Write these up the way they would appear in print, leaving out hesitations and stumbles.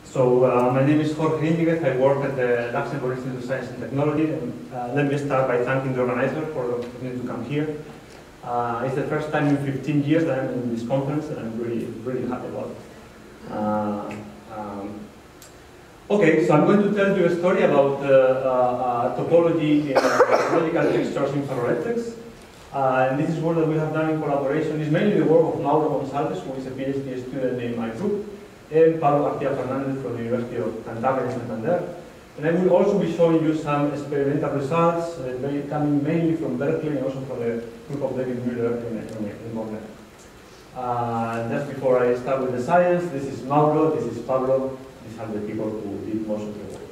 My name is Jorge Íñiguez. I work at the Luxembourg Institute of Science and Technology. And let me start by thanking the organizer for the opportunity to come here. It's the first time in 15 years that I'm in this conference, and I'm really happy about it. Okay, so I'm going to tell you a story about topology in topological textures in ferroelectrics. And this is work that we have done in collaboration. It's mainly the work of Mauro Gonçalves, who is a PhD student in my group, and Pablo García Fernández from the University of Cantabria in Santander. And I will also be showing you some experimental results coming mainly from Berkeley and also from the group of David Müller in Borneo. Just before I start with the science, this is Mauro, this is Pablo, these are the people who did most of the work.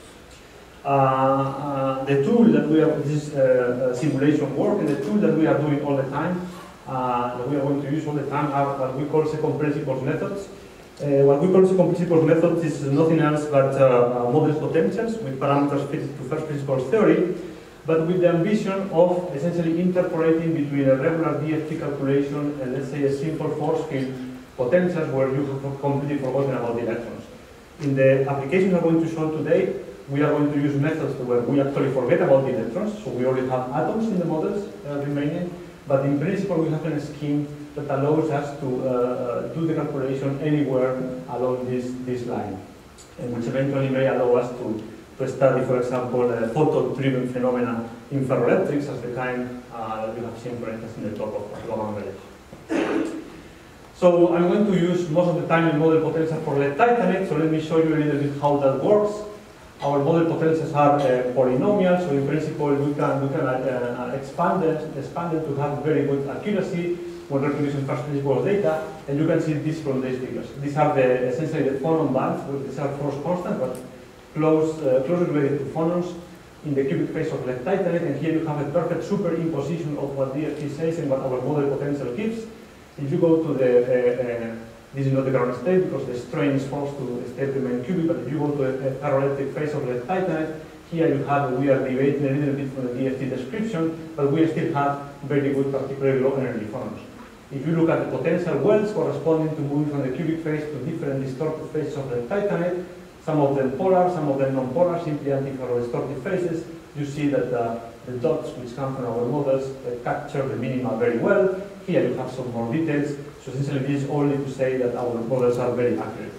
The tool that we are, this is simulation work, and the tool that we are doing all the time, that we are going to use all the time, are what we call second principles methods. What we call second principles methods is nothing else but model potentials with parameters fitted to first principles theory, but with the ambition of essentially interpolating between a regular DFT calculation and, let's say, a simple force field potentials where you have completely forgotten about the electrons. In the application I'm going to show today, we are going to use methods where we actually forget about the electrons, so we already have atoms in the models remaining, but in principle we have a scheme that allows us to do the calculation anywhere along this line, and which eventually may allow us to study, for example, photon-driven phenomena in ferroelectrics, as the kind that we have seen, for instance, in the talk of Logan Village. So I'm going to use most of the time in model potential for lead titanate, so let me show you a little bit how that works. Our model potentials are polynomial, so in principle we can expand them to have very good accuracy when reproducing first principles data, and you can see this from these figures. These are essentially the phonon bands, these are force constant, but closely related to phonons in the cubic phase of lead titanate, and here you have a perfect superimposition of what DFT says and what our model potential gives. If you go to this is not the ground state because the strain is forced to stay remain cubic, but if you go to a ferroelectric phase of lead titanate, here you have, we are deviating a little bit from the DFT description, but we still have very good, particularly low energy phonons. If you look at the potential wells corresponding to moving from the cubic phase to different distorted phases of the titanate, some of them polar, some of them non-polar, simply anti-ferrodistorted phases, you see that the dots which come from our models capture the minima very well. Here you have some more details, so essentially this is only to say that our models are very accurate.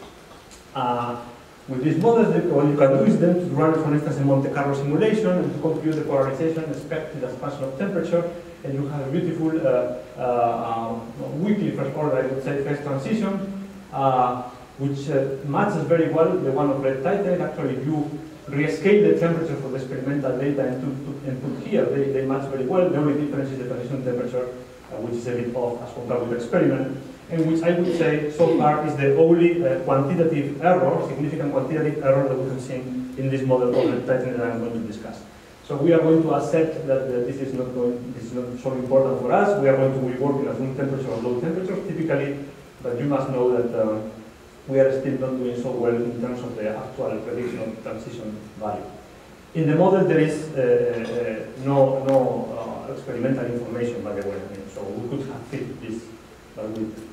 With these models, what you can do is then to run, for instance, a Monte Carlo simulation and to compute the polarization expected as function of temperature, and you have a beautiful weakly first order, I would say, phase transition, which matches very well the one of lead titanate. Actually, if you rescale the temperature for the experimental data and put here, they match very well. The only difference is the transition temperature, which is a bit off as compared with the experiment, and which I would say so far is the only quantitative error, significant quantitative error that we have seen in this model of lead titanate that I'm going to discuss. So we are going to accept that this is not so important for us. We are going to be working at room temperature or low temperature typically, but you must know that we are still not doing so well in terms of the actual prediction of transition value. In the model there is no experimental information, by the way, so we could have fit this, but we didn't.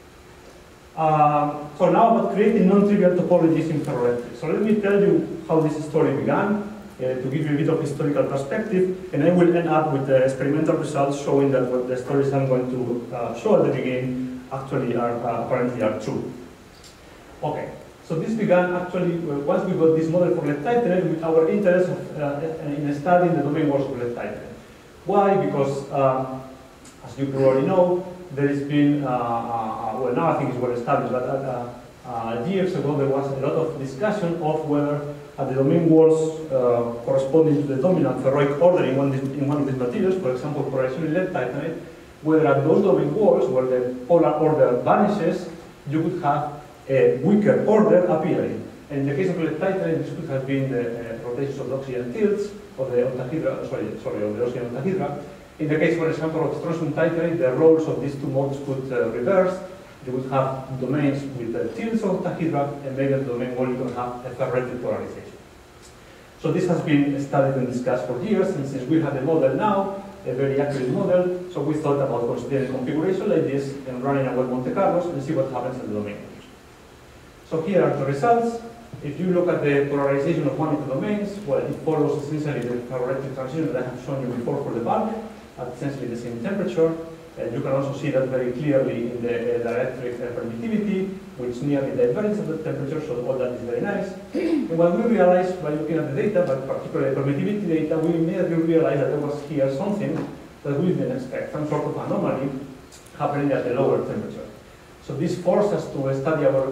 So now about creating non-trivial topologies in ferroelectrics. So let me tell you how this story began, to give you a bit of historical perspective, and I will end up with the experimental results showing that what the stories I'm going to show at the beginning actually apparently are true. Okay, so this began actually once we got this model for lead titanate with our interest in studying the domain walls of lead titanate. Why? Because, as you probably know, there has been, well, now I think it's well established, but years ago there was a lot of discussion of whether the domain walls corresponding to the dominant ferroic order in one of these materials, for example, polarization lead titanate, whether at those domain walls where the polar order vanishes, you could have a weaker order appearing. And in the case of lead titanate, this could have been the rotations of the oxygen tilts of the octahedra, of the oxygen octahedra. In the case, for example, of strontium titanate, the roles of these two modes could reverse. You would have domains with tilts of octahedra, and maybe the domain wall you can have a ferroelectric polarization. So this has been studied and discussed for years, and since we have a model now, a very accurate model, so we thought about considering a configuration like this and running our Monte Carlos and see what happens in the domain. So here are the results. If you look at the polarization of one of the domains, well, it follows essentially the ferroelectric transition that I have shown you before for the bulk at essentially the same temperature. And you can also see that very clearly in the dielectric permittivity, which nearly diverges at the temperature, so all that is very nice. And what we realized by looking at the data, but particularly permittivity data, we immediately realized that there was here something that we didn't expect, some sort of anomaly happening at the lower temperature. So this forced us to study our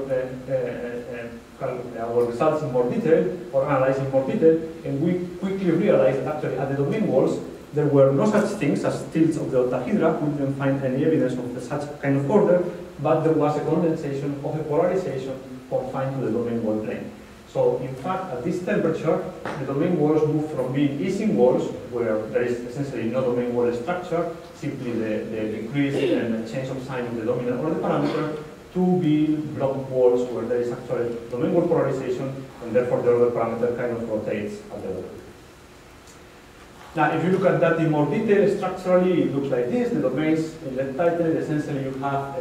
results in more detail, or analyze in more detail, and we quickly realized that actually at the domain walls, there were no such things as tilts of the octahedra. We didn't find any evidence of such kind of order, but there was a condensation of a polarization confined to the domain wall plane. So in fact, at this temperature, the domain walls move from being Ising walls, where there is essentially no domain wall structure, simply the decrease and change of sign of the dominant or the parameter, to being block walls where there is actually domain wall polarization, and therefore the other parameter kind of rotates at the wall. Now, if you look at that in more detail, structurally, it looks like this. The domains in left title, essentially you have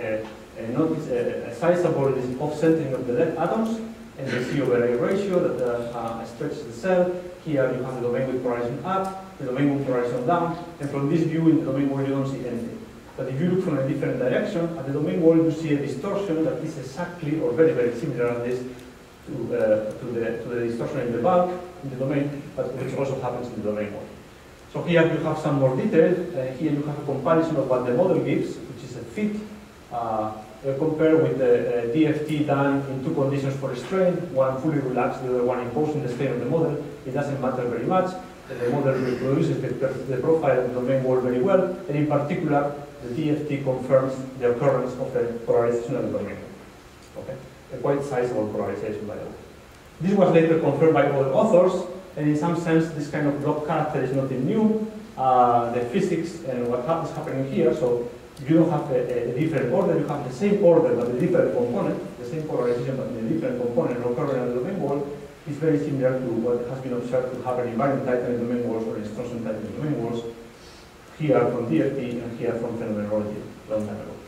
a sizable off-centering of the left atoms, and the C over A ratio that stretches the cell. Here you have the domain with polarization up, the domain with polarization down, and from this view in the domain wall you don't see anything. But if you look from a different direction, at the domain wall you see a distortion that is exactly or very, very similar at this to the distortion in the bulk, in the domain, but which also happens in the domain wall. So here you have some more detail. Here you have a comparison of what the model gives, which is a fit, compared with the DFT done in two conditions for a strain, one fully relaxed, the other one imposing the strain of the model. It doesn't matter very much. The model reproduces the profile of the domain wall very well, and in particular, the DFT confirms the occurrence of the polarization of the domain. Okay? A quite sizable polarization, by the way. This was later confirmed by other authors. And in some sense, this kind of block character is nothing new. The physics and what is happening here, so you don't have a different order, you have the same order but a different component, the same polarization but in a different component occurring on the domain wall, is very similar to what has been observed to happen in barium titanate domain walls or in strontium titanate domain walls, here from DFT and here from phenomenology, long time ago.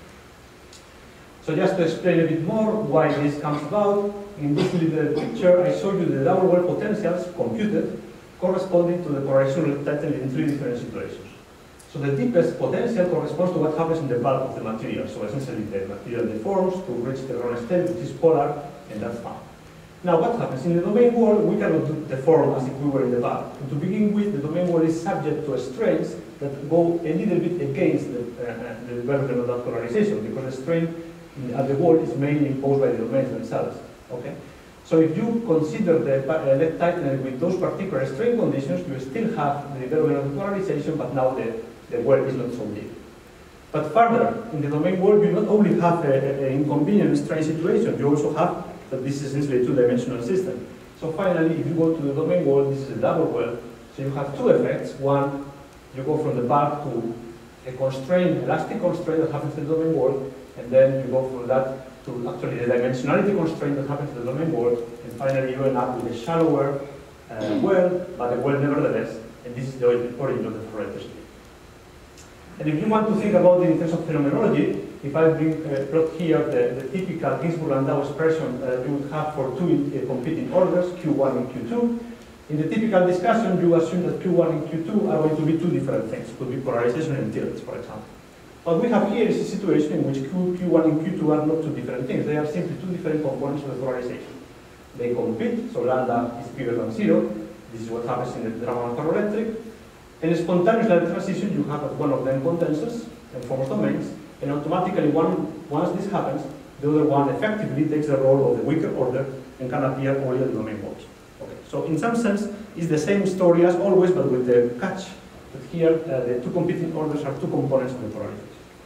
So just to explain a bit more why this comes about, in this little picture I showed you the double well potentials computed corresponding to the polarization of titanate in three different situations. So the deepest potential corresponds to what happens in the bulk of the material. So essentially the material deforms to reach the ground state, which is polar, and that's fine. Now what happens? In the domain wall, we cannot deform as if we were in the bulk. And to begin with, the domain wall is subject to strains that go a little bit against the development of that polarization, because the strain at the wall is mainly imposed by the domains themselves. Okay? So if you consider the left titanate with those particular strain conditions, you still have the development of the polarization, but now the wall is not so deep. But further, in the domain wall, you not only have an inconvenient strain situation, you also have that this is essentially a two-dimensional system. So finally, if you go to the domain wall, this is a double well. So you have two effects. One, you go from the bulk to a constraint, elastic constraint that happens in the domain wall, and then you go from that to actually the dimensionality constraint that happens in the domain wall, and finally you end up with a shallower well, but a well nevertheless, and this is the origin of the ferroelectric spin. And if you want to think about it in terms of phenomenology, if I plot here the typical Ginzburg-Landau expression you would have for two competing orders, Q1 and Q2, in the typical discussion you assume that Q1 and Q2 are going to be two different things. It could be polarization and tilts, for example. What we have here is a situation in which Q1 and Q2 are not two different things. They are simply two different components of the polarization. They compete, so lambda is bigger than 0. This is what happens in the drama of ferroelectric. In a spontaneous light transition, you have one of them condenses and forms domains, and automatically once this happens, the other one effectively takes the role of the weaker order and can appear only at the domain walls. Okay. So in some sense, it's the same story as always, but with the catch that here the two competing orders are two components of the polarization.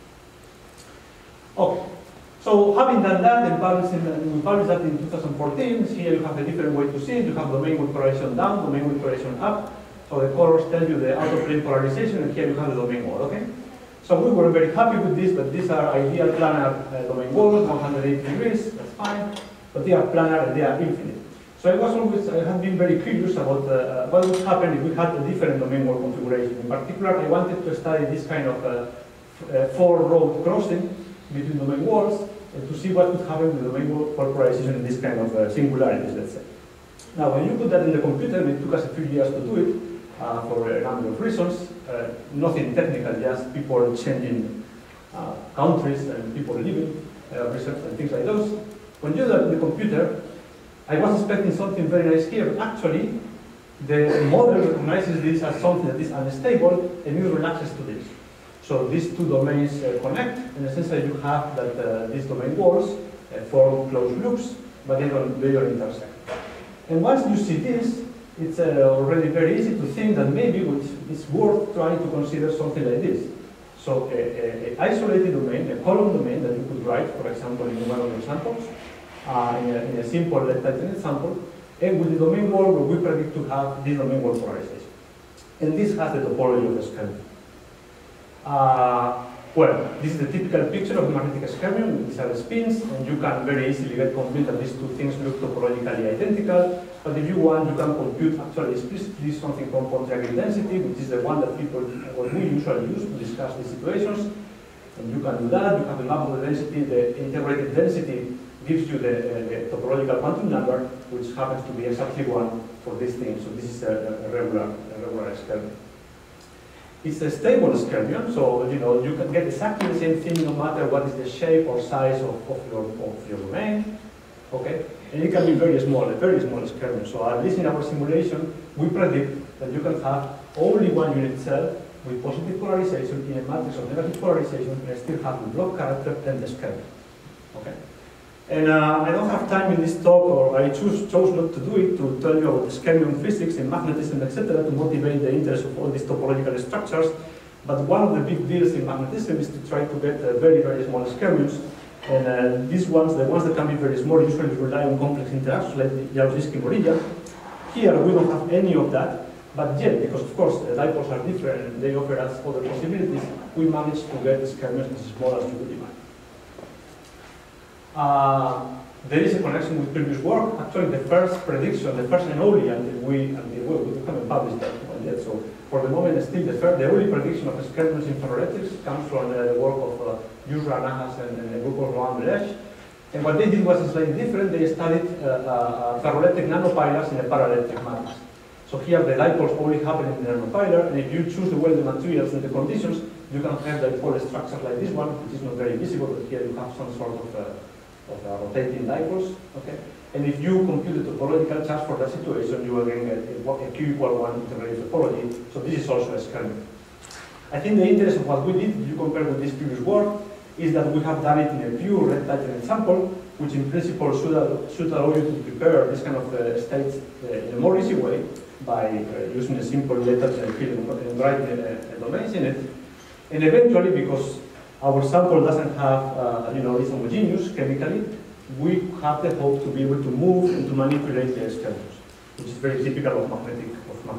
Okay. So having done that, and we published that in 2014, here you have a different way to see it. You have domain with polarization down, domain with polarization up. So the colors tell you the out-of-plane polarization, and here you have the domain wall, okay? So we were very happy with this, but these are ideal planar domain walls, 180 degrees, that's fine, but they are planar and they are infinite. So I have been very curious about what would happen if we had a different domain wall configuration. In particular, I wanted to study this kind of four-road crossing between domain walls, to see what could happen with domain polarization in this kind of singularities, let's say. Now, when you put that in the computer, it took us a few years to do it for a number of reasons. Nothing technical, just people changing countries and people living, research and things like those. When you do that in the computer, I was expecting something very nice here, but actually, the model recognizes this as something that is unstable, and it relaxes to this. So these two domains connect, and essentially you have that these domain walls form closed loops, but they don't intersect. And once you see this, it's already very easy to think that maybe it's worth trying to consider something like this. So an isolated domain, a column domain that you could write, for example, in one of your samples, in a simple Titanate sample, and with the domain wall where we predict to have this domain wall polarization. And this has the topology of the skirmion. Well, this is the typical picture of a magnetic skirmion. These are the spins, and you can very easily get convinced that these two things look topologically identical. But if you want, you can compute actually explicitly something called Pontryagin density, which is the one that what we usually use to discuss these situations. And you can do that. You have the map of the density. The integrated density gives you the topological quantum number, which happens to be exactly 1 for this thing. So this is a regular skirmion. It's a stable skirmion, so you can get exactly the same thing no matter what is the shape or size of your domain. Okay, and it can be very small skirmion. So at least in our simulation, we predict that you can have only one unit cell with positive polarization in a matrix of negative polarization, and still have the block character and the skirmion. Okay. And I don't have time in this talk, or I chose not to do it, to tell you about the skirmion physics and magnetism, etc., to motivate the interest of all these topological structures. But one of the big deals in magnetism is to try to get very, very small skirmions. And these ones, the ones that can be very small, usually rely on complex interactions like Jaruzelski-Morilla. Here we don't have any of that, but yet, because of course the dipoles are different and they offer us other possibilities, we managed to get skirmions as small as you could imagine. There is a connection with previous work. Actually, the first prediction, the first and only, until we haven't published that one yet. So for the moment, still the only prediction of skirmions in ferroelectrics comes from the work of Yusra Nahas and a group of Rohan Belej. And what they did was slightly different. They studied ferroelectric nanopilars in a paraelectric matrix. So here the dipoles only happen in the nanopilar, and if you choose the welded materials and the conditions, you can have dipole structures like this one, which is not very visible, but here you have some sort of rotating dipoles, okay? And if you compute the topological charge for that situation, you will get a Q equal 1 integrated topology, so this is also a skirmion. I think the interest of what we did, if you compare with this previous work, is that we have done it in a pure red Titanate sample, which in principle should allow you to prepare this kind of states in a more easy way by using a simple letter field and writing domains in it. And eventually, because our sample doesn't have, it's homogeneous chemically, we have the hope to be able to move and to manipulate the skirmions, which is very typical of magnetic.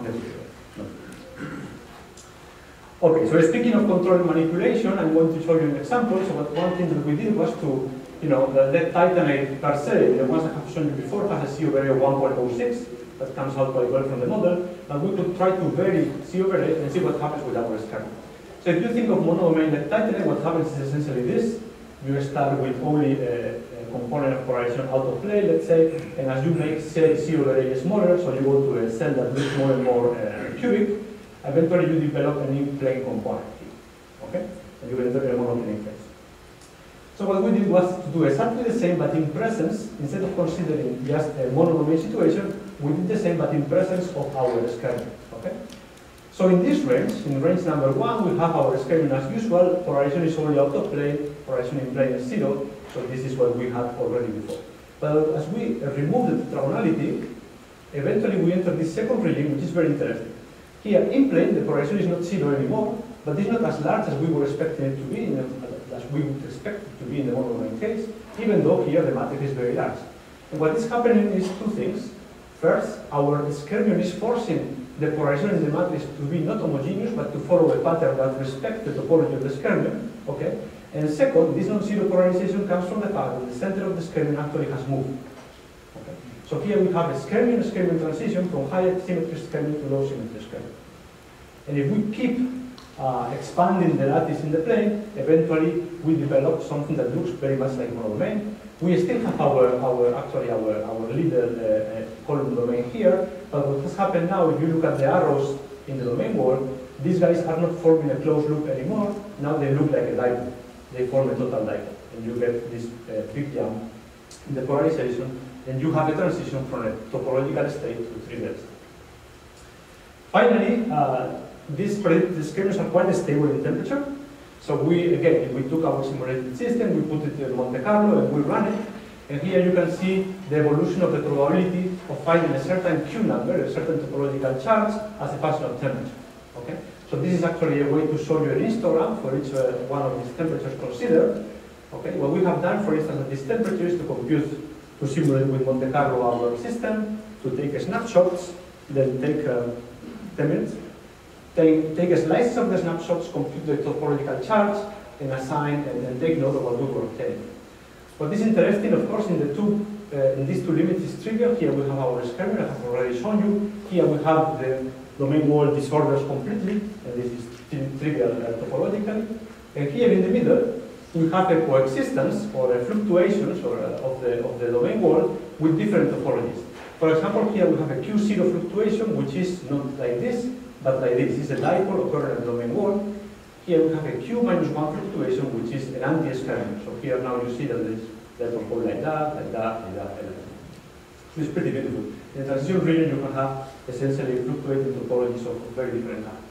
Okay, so speaking of control and manipulation, I'm going to show you an example. So one thing that we did was to, the Titanate per se, the ones I have shown you before, has a C over A of 1.06. That comes out quite well from the model. And we could try to vary C over A and see what happens with our skirmion. So if you think of monodomain like Titanate, what happens is essentially this. You start with only a component of polarization out of play, let's say, and as you make C over A smaller, so you go to a cell that looks more and more cubic, eventually you develop an in-plane component here, okay? And you will enter a monoplane phase. So what we did was to do exactly the same, but in presence, instead of considering just a monodomain situation, we did the same, but in presence of our skirmion, okay? So in this range, in range number 1, we have our skirmion as usual. Polarization is only out of plane, polarization in plane is 0, so this is what we had already before. But as we remove the tetragonality, eventually we enter this second regime, which is very interesting. Here in plane, the polarization is not 0 anymore, but it's not as large as we were expecting it to be, as we would expect it to be in the monodomain case, even though here the matrix is very large. And what is happening is two things. First, our skirmion is forcing the polarization in the matrix to be not homogeneous, but to follow a pattern that respects the topology of the skirmion, okay? And second, this non-zero polarization comes from the fact that the center of the skirmion actually has moved. Okay? So here we have a skirmion transition from high symmetry skirmion to low symmetry skirmion. And if we keep expanding the lattice in the plane, eventually we develop something that looks very much like monodomain. We still have our little column domain here, but what has happened now, if you look at the arrows in the domain wall, these guys are not forming a closed loop anymore. Now they look like a dipole. They form a total dipole, and you get this big jump in the polarization, and you have a transition from a topological state to trivial state. Finally, these kernels are quite stable in temperature. So we took our simulated system, we put it in Monte Carlo, and we ran it. And here you can see the evolution of the probability of finding a certain Q number, a certain topological charge, as a function of temperature. Okay? So this is actually a way to show you an histogram for each one of these temperatures considered. Okay? What we have done, for instance, at this temperature is to simulate with Monte Carlo our system, to take snapshots, then take 10 minutes. Take a slice of the snapshots, compute the topological charge, and assign and take note of what we were obtaining. What is interesting, of course, in these two limits is trivial. Here we have our experiment, I have already shown you. Here we have the domain wall disorders completely, and this is trivial topologically. And here in the middle, we have a coexistence or a fluctuations of the domain wall with different topologies. For example, here we have a Q0 fluctuation, which is not like this, but like this. It's a dipole occurring at the domain wall. Here we have a Q minus 1 fluctuation, which is an anti-experiment. So here now you see that this dipole goes like that, like that, like that, like that. So it's pretty beautiful. In the transition region, you can have essentially fluctuating topologies of very different kinds.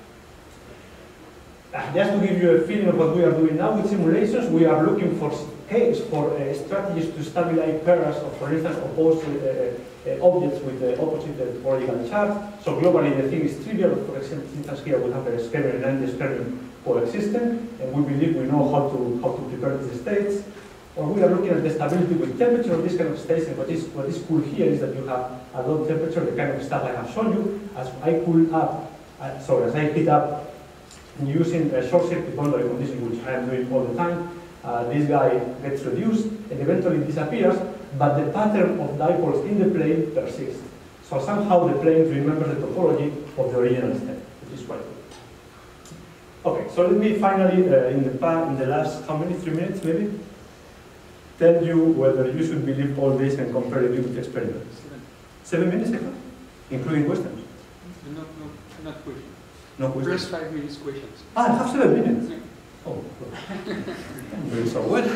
Just to give you a feeling of what we are doing now with simulations, we are looking for strategies to stabilize pairs of, for instance, opposed objects with the opposite topological charge. So globally, the thing is trivial. For instance, here we have a experiment and anti-experiment coexisting, and we believe we know how to prepare these states. Or we are looking at the stability with temperature of this kind of states, and what is cool here is that you have a low temperature, the kind of stuff I have shown you. As I cool up, as I heat up, using a short circuit boundary condition, which I am doing all the time, this guy gets reduced and eventually disappears, but the pattern of dipoles in the plane persists. So somehow the plane remembers the topology of the original state, which is quite good. Okay, so let me finally, in the last, how many, 3 minutes maybe, tell you whether you should believe all this and compare it with experiments. 7 minutes, including questions? Not questions. No questions? First 5 minutes questions. I have 7 minutes. Oh, good. I'm doing so well.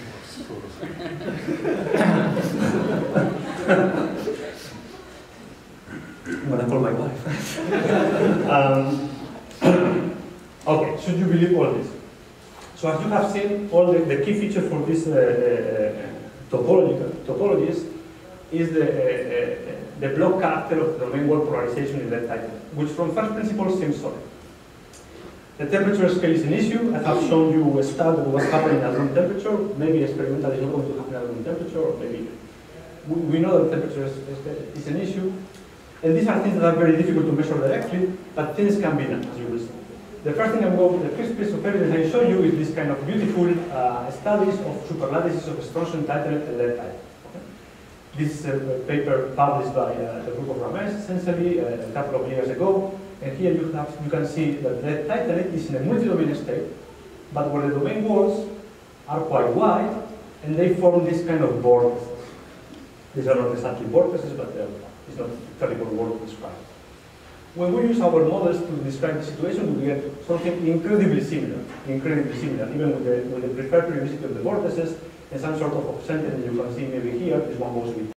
I'm going to call my wife. Okay, should you believe all this? So as you have seen, all the key feature for these topologies is the block character of the domain wall polarization in that type, which from first principles seems solid. The temperature scale is an issue. I have shown you a study of what's happening at room temperature. Maybe experimentally it's not going to happen at room temperature, or maybe we know that temperature is an issue. And these are things that are very difficult to measure directly, but things can be done, as you will see. The first piece of evidence I show you is this kind of beautiful studies of superlattices of Strontium titled and lead type. This is a paper published by the group of Ramesh, essentially, a couple of years ago. And here you can see that the titanate is in a multi-domain state, but where the domain walls are quite wide, and they form this kind of vortices. These are not exactly vortices, but it's not terrible word to describe. When we use our models to describe the situation, we get something incredibly similar, even with the preferred periodicity of the vortices and some sort of obscenity you can see maybe here. This one goes with